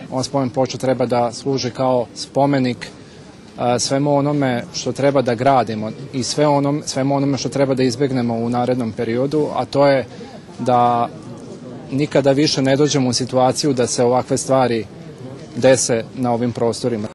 ova spomen ploča treba da služi kao spomenik svemu onome što treba da gradimo i svemu onome što treba da izbegnemo u narednom periodu, a to je da nikada više ne dođemo u situaciju da se ovakve stvari dese na ovim prostorima.